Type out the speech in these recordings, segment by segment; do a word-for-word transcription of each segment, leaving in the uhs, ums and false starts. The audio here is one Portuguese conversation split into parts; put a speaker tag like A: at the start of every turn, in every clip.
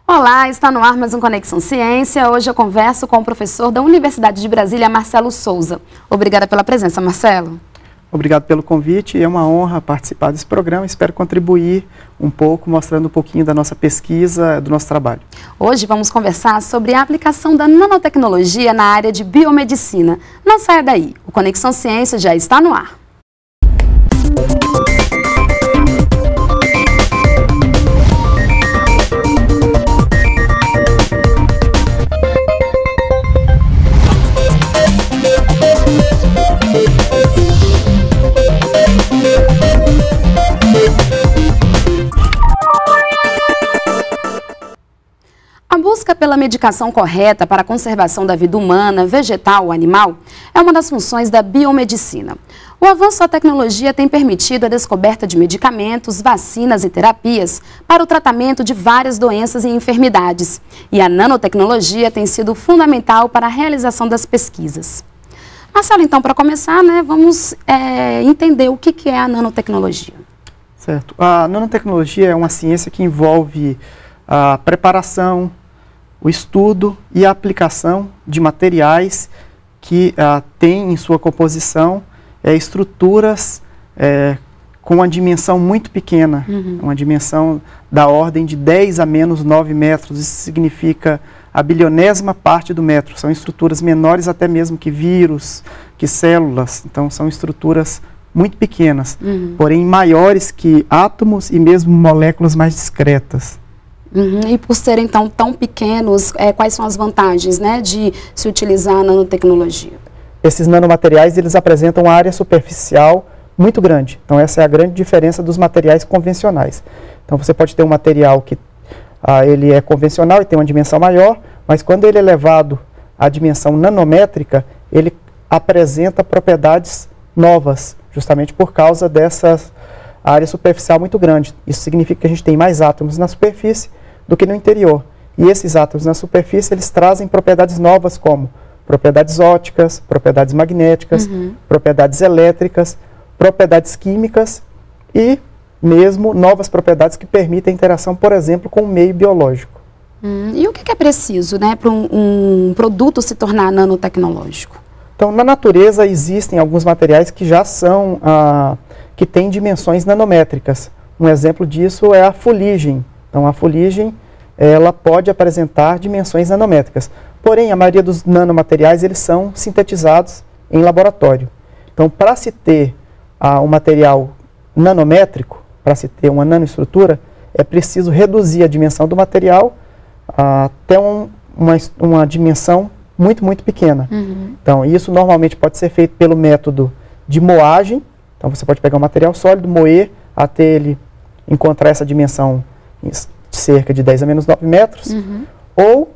A: Olá, está no ar mais um Conexão Ciência. Hoje eu converso com o professor da Universidade de Brasília, Marcelo Souza. Obrigada pela presença, Marcelo.
B: Obrigado pelo convite, é uma honra participar desse programa. Espero contribuir um pouco, mostrando um pouquinho da nossa pesquisa, do nosso trabalho.
A: Hoje vamos conversar sobre a aplicação da nanotecnologia na área de biomedicina. Não saia daí, o Conexão Ciência já está no ar. A busca pela medicação correta para a conservação da vida humana, vegetal ou animal é uma das funções da biomedicina. O avanço da tecnologia tem permitido a descoberta de medicamentos, vacinas e terapias para o tratamento de várias doenças e enfermidades. E a nanotecnologia tem sido fundamental para a realização das pesquisas. Marcelo, então, para começar, né, vamos é, entender o que, que é a nanotecnologia.
B: Certo. A nanotecnologia é uma ciência que envolve a preparação, o estudo e a aplicação de materiais que uh, têm em sua composição é, estruturas é, com uma dimensão muito pequena, uhum. uma dimensão da ordem de dez a menos nove metros. Isso significa a bilionésima parte do metro. São estruturas menores até mesmo que vírus, que células. Então, são estruturas muito pequenas, uhum. porém maiores que átomos e mesmo moléculas mais discretas.
A: Uhum. E por serem então tão pequenos, é, quais são as vantagens, né, de se utilizar a nanotecnologia?
B: Esses nanomateriais, eles apresentam uma área superficial muito grande. Então essa é a grande diferença dos materiais convencionais. Então você pode ter um material que ah, ele é convencional e tem uma dimensão maior, mas quando ele é levado à dimensão nanométrica, ele apresenta propriedades novas, justamente por causa dessa área superficial muito grande. Isso significa que a gente tem mais átomos na superfície do que no interior. E esses átomos na superfície, eles trazem propriedades novas como propriedades ópticas, propriedades magnéticas, uhum. propriedades elétricas, propriedades químicas e mesmo novas propriedades que permitem a interação, por exemplo, com o meio biológico.
A: Hum, e o que é preciso, né, para um, um produto se tornar nanotecnológico?
B: Então, na natureza existem alguns materiais que já são, ah, que têm dimensões nanométricas. Um exemplo disso é a fuligem. Então, a fuligem, ela pode apresentar dimensões nanométricas. Porém, a maioria dos nanomateriais, eles são sintetizados em laboratório. Então, para se ter ah, um material nanométrico, para se ter uma nanoestrutura, é preciso reduzir a dimensão do material ah, até um, uma, uma dimensão muito, muito pequena. Uhum. Então, isso normalmente pode ser feito pelo método de moagem. Então, você pode pegar um material sólido, moer até ele encontrar essa dimensão de cerca de dez a menos nove metros. Uhum. Ou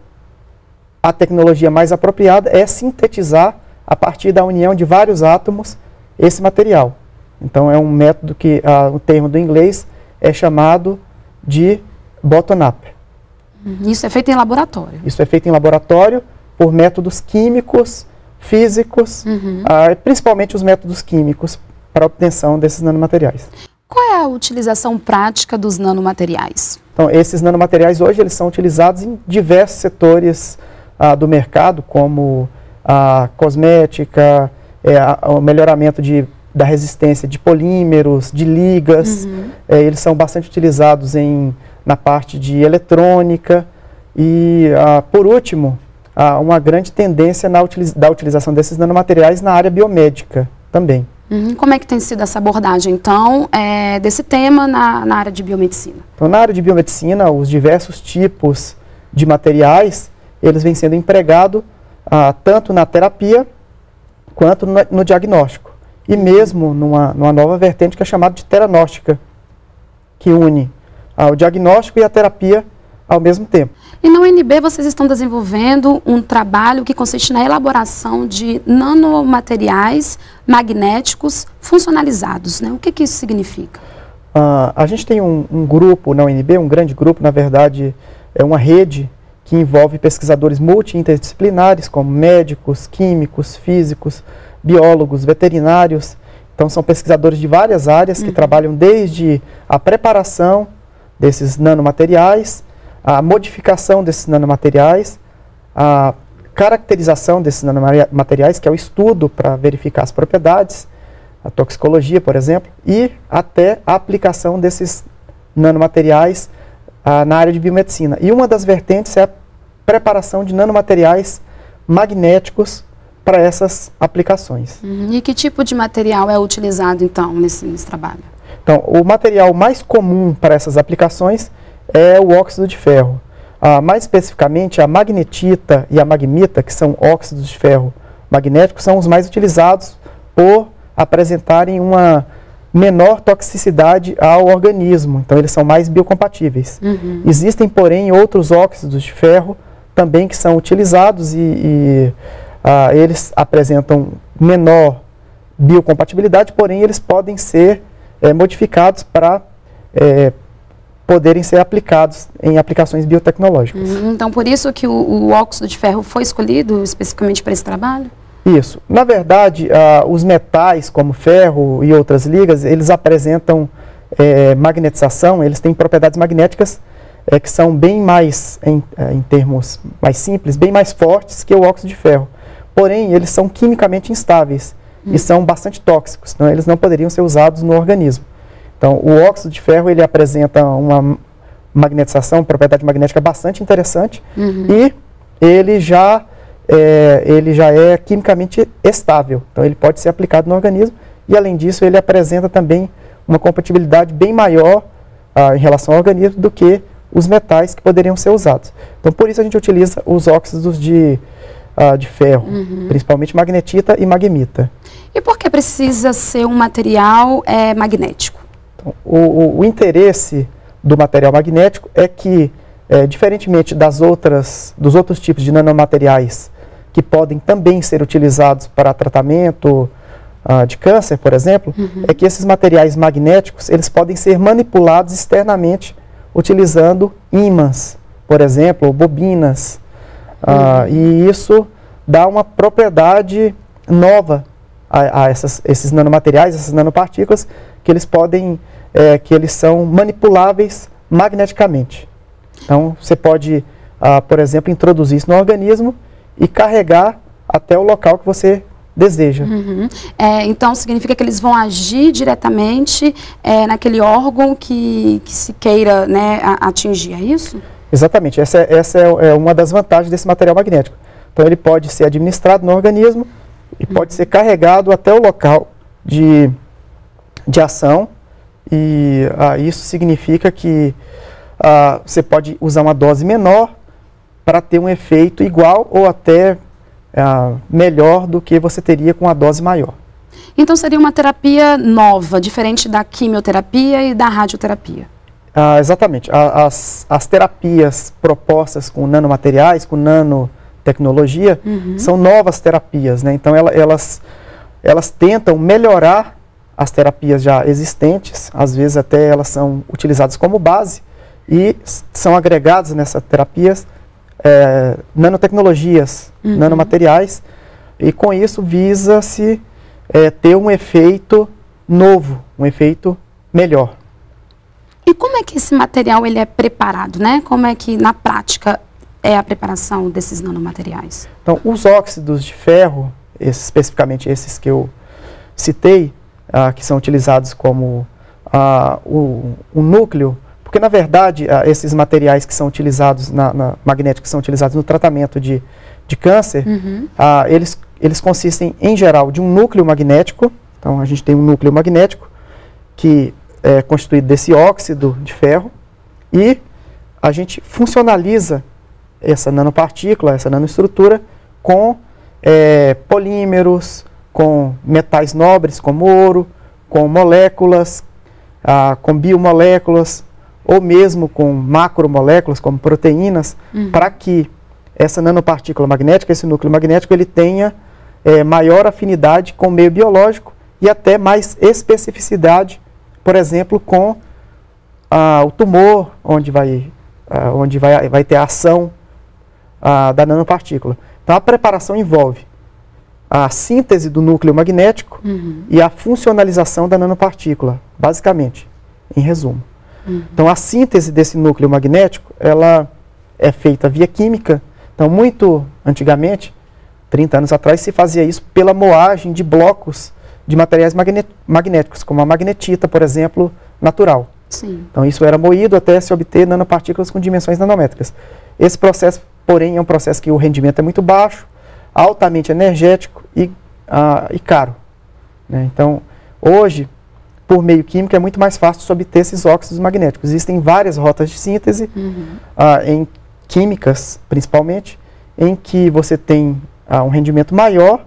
B: a tecnologia mais apropriada é sintetizar, a partir da união de vários átomos, esse material. Então, é um método que, uh, o termo do inglês, é chamado de bottom-up.
A: Uhum. Isso é feito em laboratório?
B: Isso é feito em laboratório por métodos químicos, físicos, uhum. uh, principalmente os métodos químicos, para a obtenção desses nanomateriais.
A: Qual é a utilização prática dos nanomateriais?
B: Então, esses nanomateriais hoje eles são utilizados em diversos setores ah, do mercado, como a cosmética, é, a, o melhoramento de, da resistência de polímeros, de ligas. Uhum. É, eles são bastante utilizados em, na parte de eletrônica. E, ah, por último, há uma grande tendência na utiliz da utilização desses nanomateriais na área biomédica também.
A: Uhum. Como é que tem sido essa abordagem, então, é, desse tema na, na área de biomedicina?
B: Então, na área de biomedicina, os diversos tipos de materiais, eles vêm sendo empregados ah, tanto na terapia quanto no, no diagnóstico. E mesmo numa, numa nova vertente que é chamada de teranóstica, que une ah, o diagnóstico e a terapia ao mesmo tempo.
A: E na U N B vocês estão desenvolvendo um trabalho que consiste na elaboração de nanomateriais magnéticos funcionalizados, né? O que que isso significa?
B: Uh, a gente tem um, um grupo na U N B, um grande grupo, na verdade, é uma rede que envolve pesquisadores multi-interdisciplinares, como médicos, químicos, físicos, biólogos, veterinários. Então, são pesquisadores de várias áreas que uhum. trabalham desde a preparação desses nanomateriais, a modificação desses nanomateriais, a caracterização desses nanomateriais, que é o estudo para verificar as propriedades, a toxicologia, por exemplo, e até a aplicação desses nanomateriais ah, na área de biomedicina. E uma das vertentes é a preparação de nanomateriais magnéticos para essas aplicações.
A: Uhum. E que tipo de material é utilizado, então, nesse, nesse trabalho?
B: Então, o material mais comum para essas aplicações é o óxido de ferro. Ah, mais especificamente, a magnetita e a magmita, que são óxidos de ferro magnéticos, são os mais utilizados por apresentarem uma menor toxicidade ao organismo. Então, eles são mais biocompatíveis. Uhum. Existem, porém, outros óxidos de ferro também que são utilizados e, e ah, eles apresentam menor biocompatibilidade, porém, eles podem ser é, modificados para é, poderem ser aplicados em aplicações biotecnológicas.
A: Hum, então, por isso que o, o óxido de ferro foi escolhido especificamente para esse trabalho?
B: Isso. Na verdade, ah, os metais, como ferro e outras ligas, eles apresentam é, magnetização, eles têm propriedades magnéticas é, que são bem mais, em, em termos mais simples, bem mais fortes que o óxido de ferro. Porém, eles são quimicamente instáveis hum. e são bastante tóxicos, então eles não poderiam ser usados no organismo. Então, o óxido de ferro, ele apresenta uma magnetização, propriedade magnética bastante interessante, uhum. e ele já, é, ele já é quimicamente estável. Então, ele pode ser aplicado no organismo e, além disso, ele apresenta também uma compatibilidade bem maior ah, em relação ao organismo do que os metais que poderiam ser usados. Então, por isso a gente utiliza os óxidos de, ah, de ferro, uhum. principalmente magnetita e magmita.
A: E por que precisa ser um material é, magnético?
B: O, o, o interesse do material magnético é que, é, diferentemente das outras, dos outros tipos de nanomateriais que podem também ser utilizados para tratamento uh, de câncer, por exemplo, uhum. é que esses materiais magnéticos eles podem ser manipulados externamente utilizando ímãs, por exemplo, bobinas. Uhum. Uh, e isso dá uma propriedade nova a, a essas, esses nanomateriais, essas nanopartículas, que eles podem, é, que eles são manipuláveis magneticamente. Então, você pode, ah, por exemplo, introduzir isso no organismo e carregar até o local que você deseja.
A: Uhum. É, então, significa que eles vão agir diretamente é, naquele órgão que, que se queira, né, a, atingir, é isso?
B: Exatamente. Essa, é, essa é, é uma das vantagens desse material magnético. Então, ele pode ser administrado no organismo e uhum. pode ser carregado até o local de... de ação, e ah, isso significa que ah, você pode usar uma dose menor para ter um efeito igual ou até ah, melhor do que você teria com a dose maior.
A: Então seria uma terapia nova, diferente da quimioterapia e da radioterapia?
B: Ah, exatamente. As, as terapias propostas com nanomateriais, com nanotecnologia, uhum. são novas terapias, né? Então ela, elas, elas tentam melhorar as terapias já existentes, às vezes até elas são utilizadas como base e são agregadas nessas terapias é, nanotecnologias, uhum. nanomateriais, e com isso visa-se é, ter um efeito novo, um efeito melhor.
A: E como é que esse material ele é preparado, né? Como é que na prática é a preparação desses nanomateriais?
B: Então, os óxidos de ferro, esses, especificamente esses que eu citei, Ah, que são utilizados como ah, o, o núcleo, porque na verdade ah, esses materiais que são utilizados, na, na, magnéticos que são utilizados no tratamento de, de câncer, uhum. ah, eles, eles consistem em geral de um núcleo magnético. Então a gente tem um núcleo magnético que é constituído desse óxido de ferro e a gente funcionaliza essa nanopartícula, essa nanoestrutura com é, polímeros, com metais nobres como ouro, com moléculas, ah, com biomoléculas, ou mesmo com macromoléculas como proteínas, uhum. para que essa nanopartícula magnética, esse núcleo magnético, ele tenha é, maior afinidade com o meio biológico e até mais especificidade, por exemplo, com ah, o tumor, onde vai, ah, onde vai, vai ter a ação ah, da nanopartícula. Então, a preparação envolve a síntese do núcleo magnético uhum. e a funcionalização da nanopartícula, basicamente, em resumo. Uhum. Então, a síntese desse núcleo magnético, ela é feita via química. Então, muito antigamente, trinta anos atrás, se fazia isso pela moagem de blocos de materiais magnéticos, como a magnetita, por exemplo, natural.
A: Sim.
B: Então, isso era moído até se obter nanopartículas com dimensões nanométricas. Esse processo, porém, é um processo que o rendimento é muito baixo, altamente energético e, ah, e caro, né? Então, hoje, por meio químico, é muito mais fácil de obter esses óxidos magnéticos. Existem várias rotas de síntese, uhum. ah, em químicas, principalmente, em que você tem ah, um rendimento maior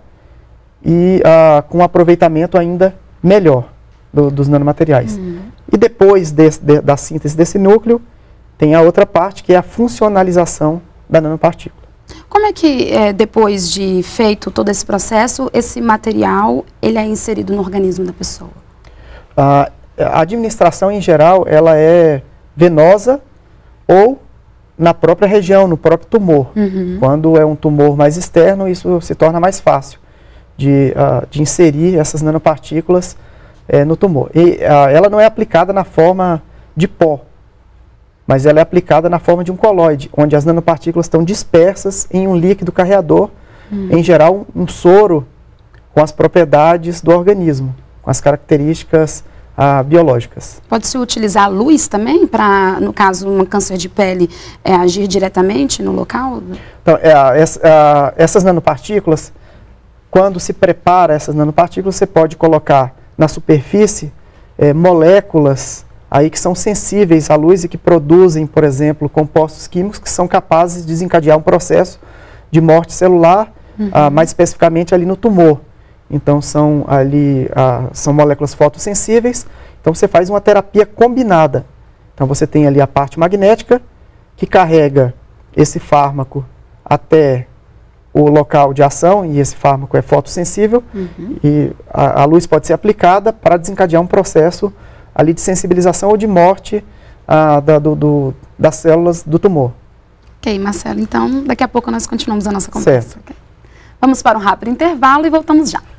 B: e ah, com um aproveitamento ainda melhor do, dos nanomateriais. Uhum. E depois desse, de, da síntese desse núcleo, tem a outra parte, que é a funcionalização da nanopartícula.
A: Como é que, é, depois de feito todo esse processo, esse material ele é inserido no organismo da pessoa?
B: Ah, a administração, em geral, ela é venosa ou na própria região, no próprio tumor. Uhum. Quando é um tumor mais externo, isso se torna mais fácil de, uh, de inserir essas nanopartículas é, no tumor. E uh, ela não é aplicada na forma de pó, mas ela é aplicada na forma de um colóide, onde as nanopartículas estão dispersas em um líquido carreador, hum. em geral um soro com as propriedades do organismo, com as características ah, biológicas.
A: Pode-se utilizar a luz também para, no caso, um câncer de pele, é, agir diretamente no local?
B: Então, é, essa, a, essas nanopartículas, quando se prepara essas nanopartículas, você pode colocar na superfície é, moléculas aí que são sensíveis à luz e que produzem, por exemplo, compostos químicos que são capazes de desencadear um processo de morte celular, uhum. ah, mais especificamente ali no tumor. Então, são, ali, ah, são moléculas fotossensíveis, então você faz uma terapia combinada. Então, você tem ali a parte magnética, que carrega esse fármaco até o local de ação, e esse fármaco é fotossensível, uhum. e a, a luz pode ser aplicada para desencadear um processo ali de sensibilização ou de morte ah, da, do, do, das células do tumor.
A: Ok, Marcelo, então daqui a pouco nós continuamos a nossa conversa.
B: Certo.
A: Okay. Vamos para um rápido intervalo e voltamos já.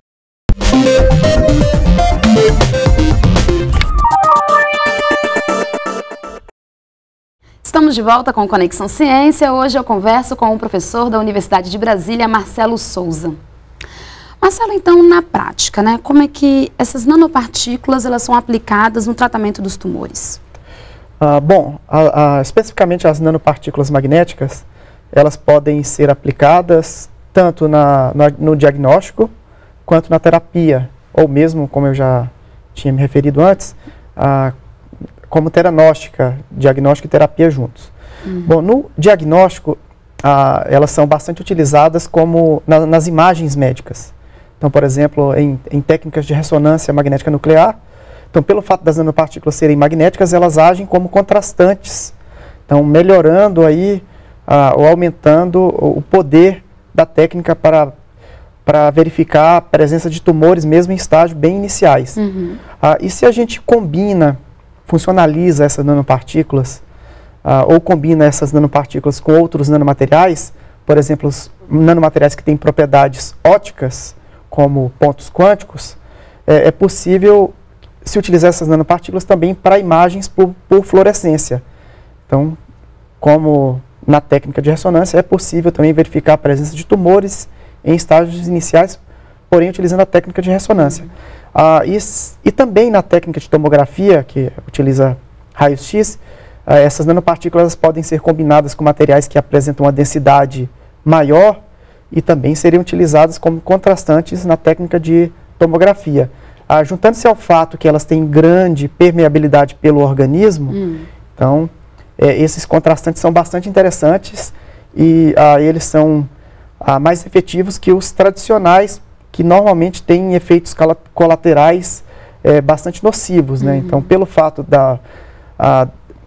A: Estamos de volta com Conexão Ciência. Hoje eu converso com o professor da Universidade de Brasília, Marcelo Souza. Marcelo, então, na prática, né, como é que essas nanopartículas elas são aplicadas no tratamento dos tumores?
B: Ah, bom, a, a, especificamente as nanopartículas magnéticas, elas podem ser aplicadas tanto na, no, no diagnóstico quanto na terapia, ou mesmo, como eu já tinha me referido antes, ah, como teranóstica, diagnóstico e terapia juntos. Uhum. Bom, no diagnóstico, ah, elas são bastante utilizadas como na, nas imagens médicas. Então, por exemplo, em, em técnicas de ressonância magnética nuclear, então, pelo fato das nanopartículas serem magnéticas, elas agem como contrastantes, então melhorando aí, ah, ou aumentando o poder da técnica para, para verificar a presença de tumores, mesmo em estágios bem iniciais. Uhum. Ah, e se a gente combina, funcionaliza essas nanopartículas, ah, ou combina essas nanopartículas com outros nanomateriais, por exemplo, os nanomateriais que têm propriedades ópticas, como pontos quânticos, é, é possível se utilizar essas nanopartículas também para imagens por, por fluorescência. Então, como na técnica de ressonância, é possível também verificar a presença de tumores em estágios iniciais, porém utilizando a técnica de ressonância. Uhum. Ah, e, e também na técnica de tomografia, que utiliza raios-x, ah, essas nanopartículas podem ser combinadas com materiais que apresentam uma densidade maior e também seriam utilizadas como contrastantes na técnica de tomografia. Ah, juntando-se ao fato que elas têm grande permeabilidade pelo organismo, hum. então é, esses contrastantes são bastante interessantes e ah, eles são ah, mais efetivos que os tradicionais, que normalmente têm efeitos colaterais é, bastante nocivos, né? Uhum. Então, pelo fato da, ah,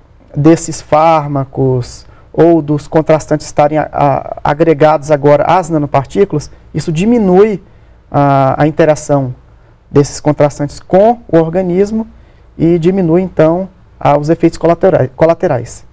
B: desses fármacos ou dos contrastantes estarem a, a, agregados agora às nanopartículas, isso diminui a, a interação desses contrastantes com o organismo e diminui, então, ah, os efeitos colaterais. colaterais.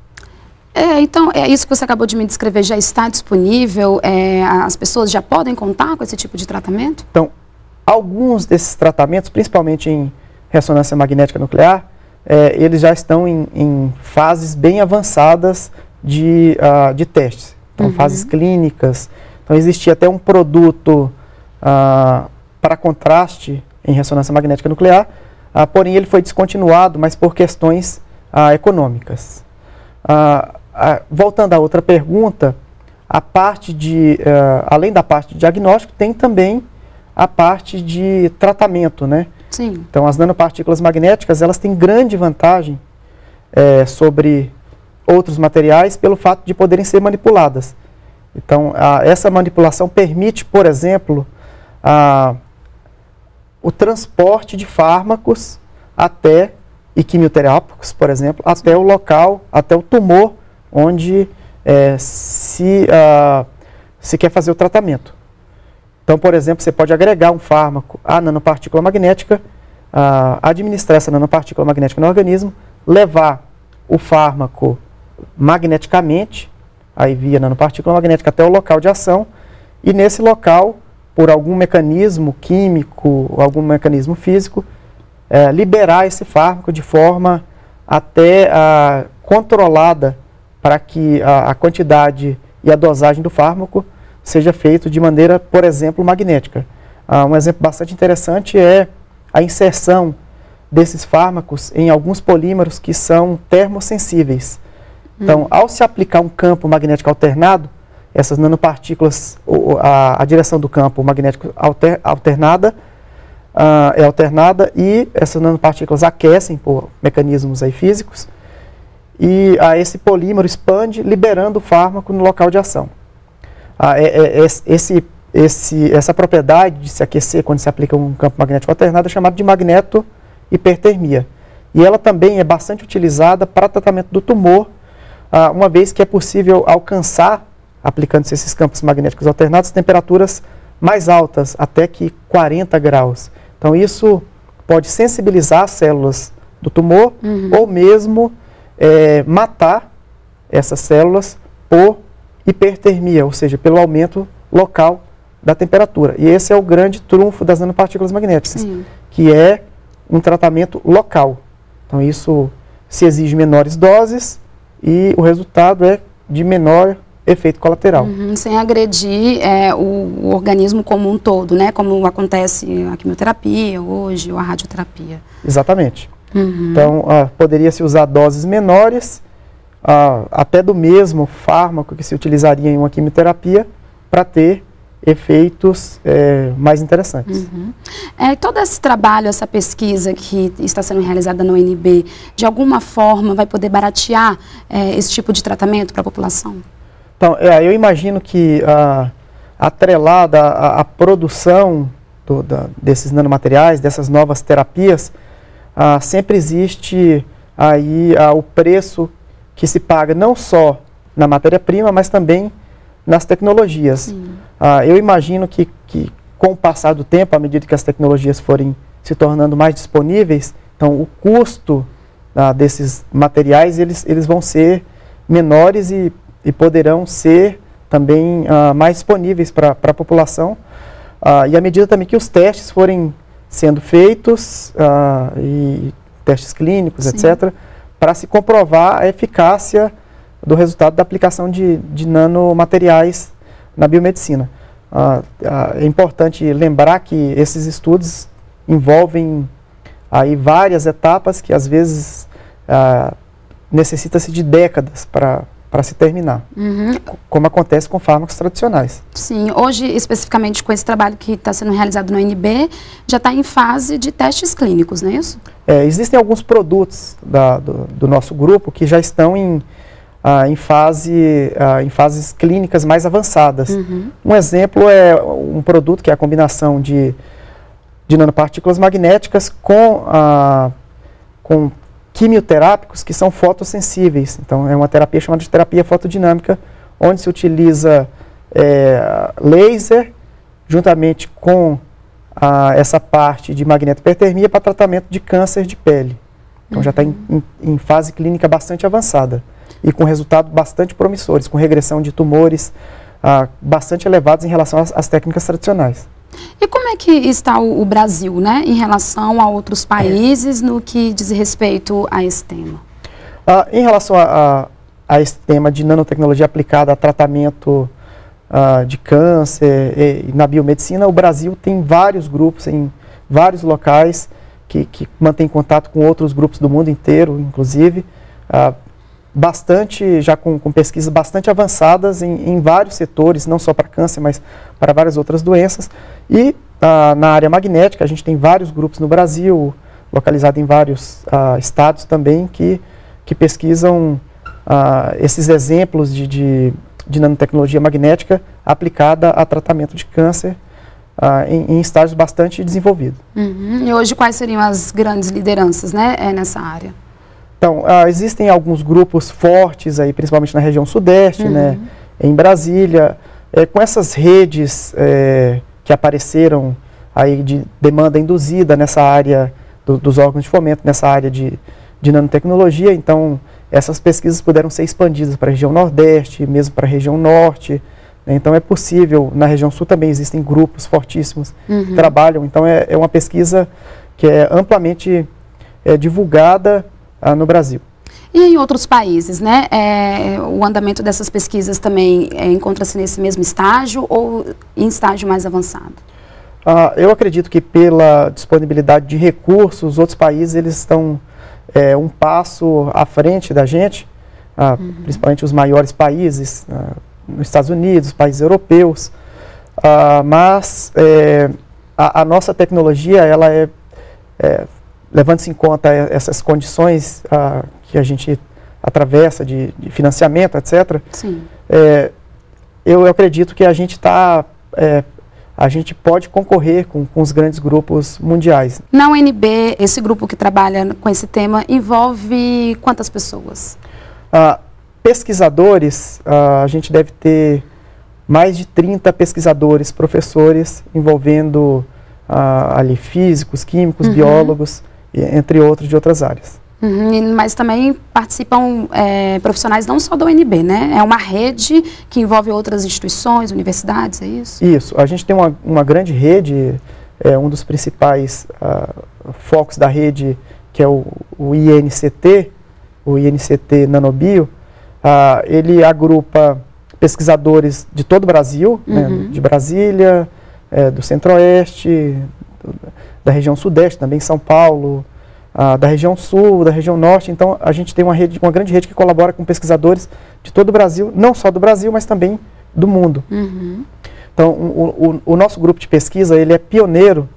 A: É, então, é isso que você acabou de me descrever, já está disponível? É, as pessoas já podem contar com esse tipo de tratamento?
B: Então, alguns desses tratamentos, principalmente em ressonância magnética nuclear, é, eles já estão em, em fases bem avançadas de, uh, de testes, então uhum. fases clínicas. Então existia até um produto uh, para contraste em ressonância magnética nuclear, uh, porém ele foi descontinuado, mas por questões uh, econômicas. Uh, uh, voltando à outra pergunta, a parte de, uh, além da parte de diagnóstico, tem também a parte de tratamento, né?
A: Sim.
B: Então as nanopartículas magnéticas, elas têm grande vantagem é, sobre outros materiais pelo fato de poderem ser manipuladas. Então a, essa manipulação permite, por exemplo, a, o transporte de fármacos até, e quimioterápicos, por exemplo, até o local, até o tumor onde é, se, uh, se quer fazer o tratamento. Então, por exemplo, você pode agregar um fármaco à nanopartícula magnética, uh, administrar essa nanopartícula magnética no organismo, levar o fármaco magneticamente, aí via nanopartícula magnética, até o local de ação, e nesse local, por algum mecanismo químico, ou algum mecanismo físico, é, liberar esse fármaco de forma até uh, controlada para que a, a quantidade e a dosagem do fármaco seja feito de maneira, por exemplo, magnética. Uh, um exemplo bastante interessante é a inserção desses fármacos em alguns polímeros que são termossensíveis. Hum. Então, ao se aplicar um campo magnético alternado, essas nanopartículas, a, a direção do campo magnético alter, alternada, uh, é alternada e essas nanopartículas aquecem por mecanismos aí físicos e uh, esse polímero expande, liberando o fármaco no local de ação. Uh, é, é, esse, esse, essa propriedade de se aquecer quando se aplica um campo magnético alternado é chamada de magneto-hipertermia. E ela também é bastante utilizada para tratamento do tumor, uh, uma vez que é possível alcançar, aplicando-se esses campos magnéticos alternados, temperaturas mais altas, até que quarenta graus. Então isso pode sensibilizar as células do tumor uhum. ou mesmo é, matar essas células por hipertermia, ou seja, pelo aumento local da temperatura. E esse é o grande trunfo das nanopartículas magnéticas, Sim. que é um tratamento local. Então isso se exige menores doses e o resultado é de menor efeito colateral. Uhum,
A: sem agredir é, o, o organismo como um todo, né? Como acontece a quimioterapia hoje ou a radioterapia.
B: Exatamente.
A: Uhum.
B: Então, uh, poderia-se usar doses menores, uh, até do mesmo fármaco que se utilizaria em uma quimioterapia, para ter efeitos é, mais interessantes.
A: Uhum. É, todo esse trabalho, essa pesquisa que está sendo realizada na U N B, de alguma forma vai poder baratear é, esse tipo de tratamento para a população?
B: Então, é, eu imagino que uh, atrelada à, à produção do, da, desses nanomateriais, dessas novas terapias, uh, sempre existe aí uh, o preço que se paga não só na matéria-prima, mas também nas tecnologias. Uh, eu imagino que, que com o passar do tempo, à medida que as tecnologias forem se tornando mais disponíveis, então o custo uh, desses materiais eles, eles vão ser menores e e poderão ser também uh, mais disponíveis para a população. Uh, e à medida também que os testes forem sendo feitos, uh, e testes clínicos, Sim. etcétera, para se comprovar a eficácia do resultado da aplicação de, de nanomateriais na biomedicina. Uh, uh, é importante lembrar que esses estudos envolvem aí várias etapas que às vezes uh, necessita-se de décadas para para se terminar, uhum. como acontece com fármacos tradicionais.
A: Sim, hoje, especificamente com esse trabalho que está sendo realizado no U N B, já está em fase de testes clínicos, não é isso?
B: É, existem alguns produtos da, do, do nosso grupo que já estão em, ah, em, fase, ah, em fases clínicas mais avançadas. Uhum. Um exemplo é um produto que é a combinação de, de nanopartículas magnéticas com, ah, com quimioterápicos que são fotossensíveis. Então, é uma terapia chamada de terapia fotodinâmica, onde se utiliza é, laser, juntamente com a, essa parte de magnetohipertermia para tratamento de câncer de pele. Então, uhum. já está em, em, em fase clínica bastante avançada e com resultados bastante promissores, com regressão de tumores ah, bastante elevados em relação às, às técnicas tradicionais.
A: E como é que está o, o Brasil, né, em relação a outros países no que diz respeito a esse tema?
B: Ah, em relação a, a, a esse tema de nanotecnologia aplicada a tratamento uh, de câncer e, e na biomedicina, o Brasil tem vários grupos em vários locais que, que mantém contato com outros grupos do mundo inteiro, inclusive, uh, bastante, já com, com pesquisas bastante avançadas em, em vários setores, não só para câncer, mas para várias outras doenças. E uh, na área magnética, a gente tem vários grupos no Brasil, localizado em vários uh, estados também, que, que pesquisam uh, esses exemplos de, de, de nanotecnologia magnética aplicada a tratamento de câncer uh, em, em estágios bastante desenvolvidos.
A: Uhum. E hoje quais seriam as grandes lideranças, né, é, nessa área?
B: Então, uh, existem alguns grupos fortes, aí, principalmente na região sudeste, uhum. né, em Brasília, é, com essas redes é, que apareceram aí de demanda induzida nessa área do, dos órgãos de fomento, nessa área de, de nanotecnologia. Então, essas pesquisas puderam ser expandidas para a região nordeste, mesmo para a região norte. Né, então, é possível, na região sul também existem grupos fortíssimos uhum. que trabalham. Então, é, é uma pesquisa que é amplamente é, divulgada ah, no Brasil.
A: E em outros países, né? É, o andamento dessas pesquisas também é, encontra-se nesse mesmo estágio ou em estágio mais avançado?
B: Ah, eu acredito que pela disponibilidade de recursos, outros países eles estão é, um passo à frente da gente, ah, uhum. principalmente os maiores países, ah, nos Estados Unidos, países europeus, ah, mas é, a, a nossa tecnologia, ela é, é levando-se em conta essas condições ah, que a gente atravessa de, de financiamento, etcétera.
A: Sim.
B: É, eu, eu acredito que a gente está, é, a gente pode concorrer com, com os grandes grupos mundiais.
A: Na U N B, esse grupo que trabalha com esse tema envolve quantas pessoas?
B: Ah, pesquisadores, ah, a gente deve ter mais de trinta pesquisadores, professores, envolvendo ah, ali físicos, químicos, uhum. biólogos, entre outros de outras áreas.
A: Uhum, mas também participam é, profissionais não só da U N B, né? É uma rede que envolve outras instituições, universidades, é isso?
B: Isso. A gente tem uma, uma grande rede, é, um dos principais uh, focos da rede, que é o, o I N C T, o I N C T Nanobio. Uh, ele agrupa pesquisadores de todo o Brasil, uhum. né, de Brasília, é, do Centro-Oeste, da região Sudeste, também São Paulo, ah, da região Sul, da região Norte. Então, a gente tem uma, rede, uma grande rede que colabora com pesquisadores de todo o Brasil, não só do Brasil, mas também do mundo.
A: Uhum.
B: Então, o, o, o nosso grupo de pesquisa, ele é pioneiro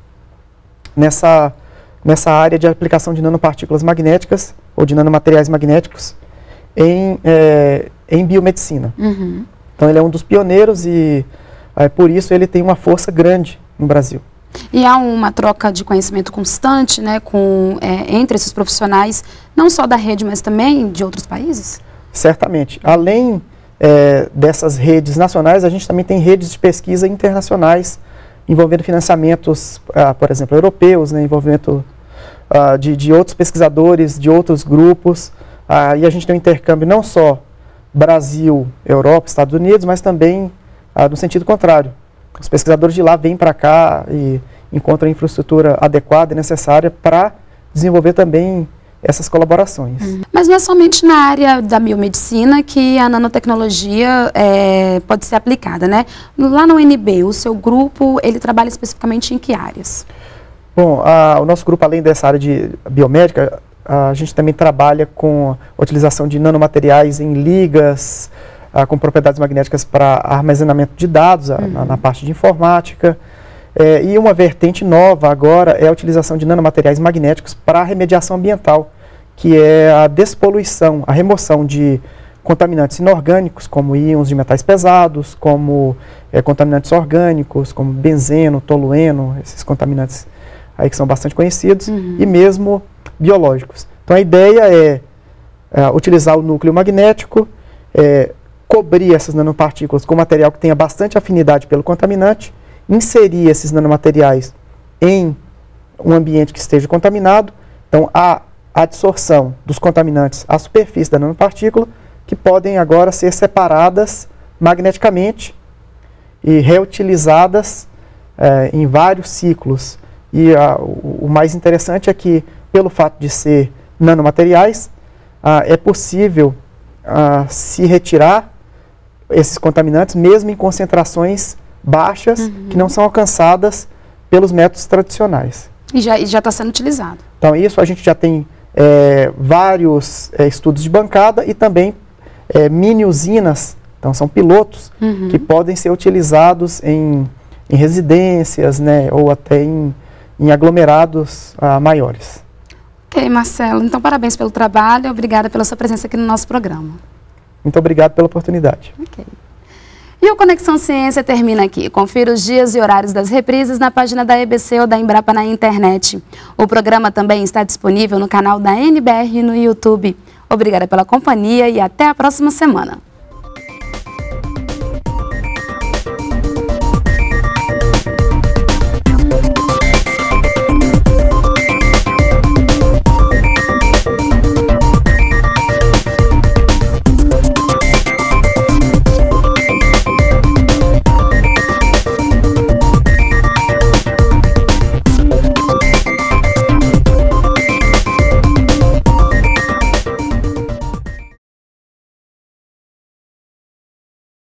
B: nessa, nessa área de aplicação de nanopartículas magnéticas, ou de nanomateriais magnéticos, em, é, em biomedicina.
A: Uhum.
B: Então, ele é um dos pioneiros e, é, por isso, ele tem uma força grande no Brasil.
A: E há uma troca de conhecimento constante, né, com, é, entre esses profissionais, não só da rede, mas também de outros países? Certamente.
B: Além é, dessas redes nacionais, a gente também tem redes de pesquisa internacionais, envolvendo financiamentos, ah, por exemplo, europeus, né, envolvimento ah, de, de outros pesquisadores, de outros grupos, ah, e a gente tem um intercâmbio não só Brasil, Europa, Estados Unidos, mas também ah, no sentido contrário. Os pesquisadores de lá vêm para cá e encontram a infraestrutura adequada e necessária para desenvolver também essas colaborações.
A: Hum. Mas não é somente na área da biomedicina que a nanotecnologia é, pode ser aplicada, né? Lá no U N B, o seu grupo, ele trabalha especificamente em que áreas?
B: Bom, a, o nosso grupo, além dessa área de biomédica, a gente também trabalha com a utilização de nanomateriais em ligas, Ah, com propriedades magnéticas para armazenamento de dados, uhum. na, na parte de informática. É, e uma vertente nova agora é a utilização de nanomateriais magnéticos para a remediação ambiental, que é a despoluição, a remoção de contaminantes inorgânicos, como íons de metais pesados, como é, contaminantes orgânicos, como benzeno, tolueno, esses contaminantes aí que são bastante conhecidos, uhum. e mesmo biológicos. Então a ideia é, é utilizar o núcleo magnético, é, cobrir essas nanopartículas com material que tenha bastante afinidade pelo contaminante, inserir esses nanomateriais em um ambiente que esteja contaminado. Então, há a adsorção dos contaminantes à superfície da nanopartícula, que podem agora ser separadas magneticamente e reutilizadas eh, em vários ciclos. E ah, o, o mais interessante é que, pelo fato de ser nanomateriais, ah, é possível uh, se retirar esses contaminantes, mesmo em concentrações baixas, uhum. que não são alcançadas pelos métodos tradicionais.
A: E já está sendo utilizado.
B: Então, isso a gente já tem é, vários é, estudos de bancada e também é, mini usinas, então são pilotos, uhum. que podem ser utilizados em, em residências, né, ou até em, em aglomerados ah, maiores.
A: Ok, Marcelo. Então, parabéns pelo trabalho. Obrigada pela sua presença aqui no nosso programa.
B: Muito obrigado pela oportunidade.
A: Ok. E o Conexão Ciência termina aqui. Confira os dias e horários das reprises na página da E B C ou da Embrapa na internet. O programa também está disponível no canal da N B R no YouTube. Obrigada pela companhia e até a próxima semana.